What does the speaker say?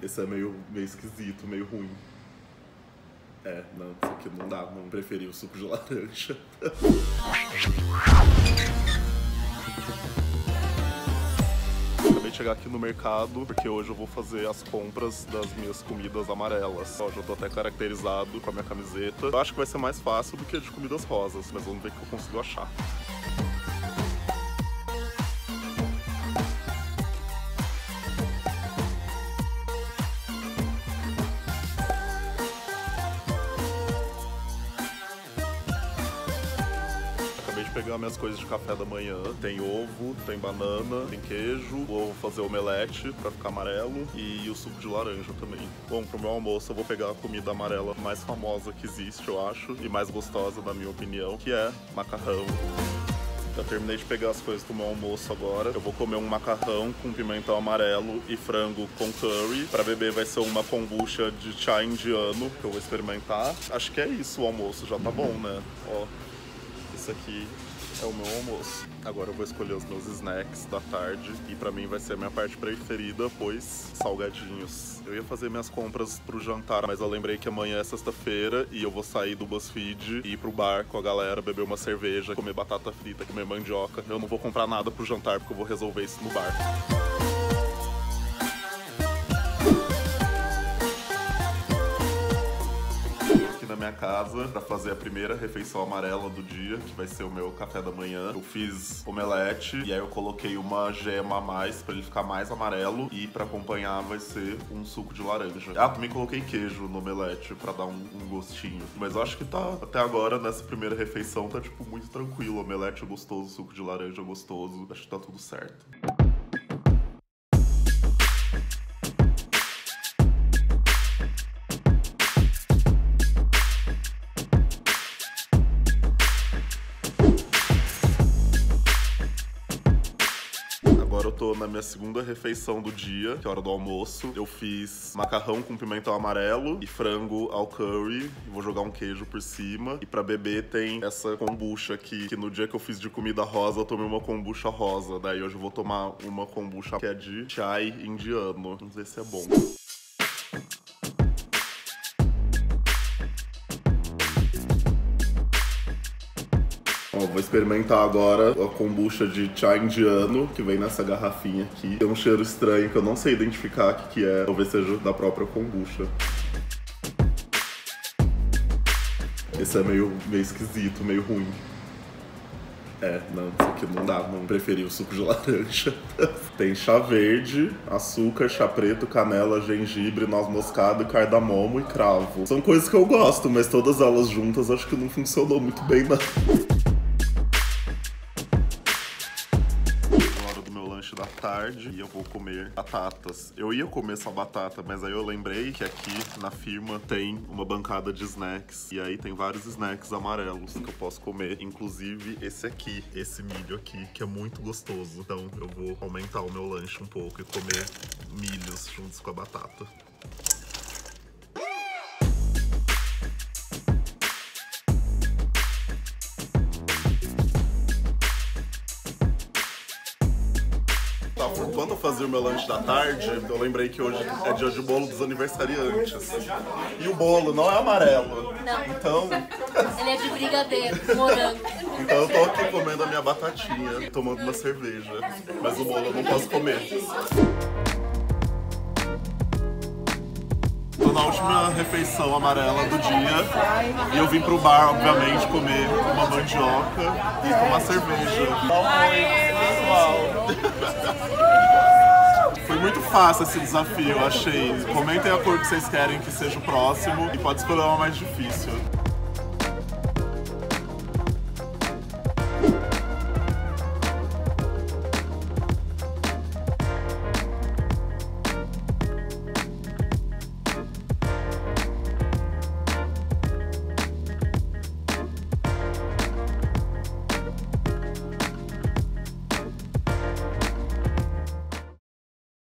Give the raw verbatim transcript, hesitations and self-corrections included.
Esse é meio, meio esquisito, meio ruim. É, não, isso aqui não dá, não preferi o suco de laranja. Acabei de chegar aqui no mercado, porque hoje eu vou fazer as compras das minhas comidas amarelas. Ó, já tô até caracterizado com a minha camiseta. Eu acho que vai ser mais fácil do que a de comidas rosas, mas vamos ver o que eu consigo achar. Acabei de pegar minhas coisas de café da manhã. Tem ovo, tem banana, tem queijo. Vou fazer omelete pra ficar amarelo e o suco de laranja também. Bom, pro meu almoço eu vou pegar a comida amarela mais famosa que existe, eu acho, e mais gostosa, na minha opinião, que é macarrão. Já terminei de pegar as coisas do meu almoço agora. Eu vou comer um macarrão com pimentão amarelo e frango com curry. Pra beber vai ser uma kombucha de chá indiano, que eu vou experimentar. Acho que é isso o almoço, já tá bom, né? Ó, esse aqui é o meu almoço. Agora eu vou escolher os meus snacks da tarde e pra mim vai ser a minha parte preferida, pois salgadinhos. Eu ia fazer minhas compras pro jantar, mas eu lembrei que amanhã é sexta-feira e eu vou sair do BuzzFeed e ir pro bar com a galera, beber uma cerveja, comer batata frita, comer mandioca. Eu não vou comprar nada pro jantar porque eu vou resolver isso no bar. Na minha casa para fazer a primeira refeição amarela do dia, que vai ser o meu café da manhã. Eu fiz omelete e aí eu coloquei uma gema a mais para ele ficar mais amarelo e para acompanhar vai ser um suco de laranja. Ah, também coloquei queijo no omelete para dar um, um gostinho. Mas eu acho que tá, até agora, nessa primeira refeição, tá tipo muito tranquilo. Omelete é gostoso, suco de laranja é gostoso. Acho que tá tudo certo. Agora eu tô na minha segunda refeição do dia, que é a hora do almoço. Eu fiz macarrão com pimentão amarelo e frango ao curry. Vou jogar um queijo por cima. E pra beber tem essa kombucha aqui, que no dia que eu fiz de comida rosa, eu tomei uma kombucha rosa. Daí hoje eu vou tomar uma kombucha que é de chai indiano. Vamos ver se é bom. Ó, vou experimentar agora a kombucha de chá indiano, que vem nessa garrafinha aqui. Tem um cheiro estranho que eu não sei identificar o que, que é. Talvez seja da própria kombucha. Esse é meio, meio esquisito, meio ruim. É, não, isso aqui não dá, não preferi o suco de laranja. Tem chá verde, açúcar, chá preto, canela, gengibre, noz moscada, cardamomo e cravo. São coisas que eu gosto, mas todas elas juntas acho que não funcionou muito bem, não. Da tarde e eu vou comer batatas. Eu ia comer só batata, mas aí eu lembrei que aqui na firma tem uma bancada de snacks e aí tem vários snacks amarelos que eu posso comer, inclusive esse aqui, esse milho aqui, que é muito gostoso. Então eu vou aumentar o meu lanche um pouco e comer milhos juntos com a batata. Quando eu fazia o meu lanche da tarde, eu lembrei que hoje é dia de bolo dos aniversariantes. E o bolo não é amarelo. Não. Então... Ele é de brigadeiro, morango. Então eu tô aqui comendo a minha batatinha, tomando uma cerveja. Mas o bolo eu não posso comer. Tô na última refeição amarela do dia. E eu vim pro bar, obviamente, comer uma mandioca e tomar cerveja. Oi, pessoal! Foi muito fácil esse desafio, eu achei. Comentem a cor que vocês querem que seja o próximo e pode escolher uma mais difícil.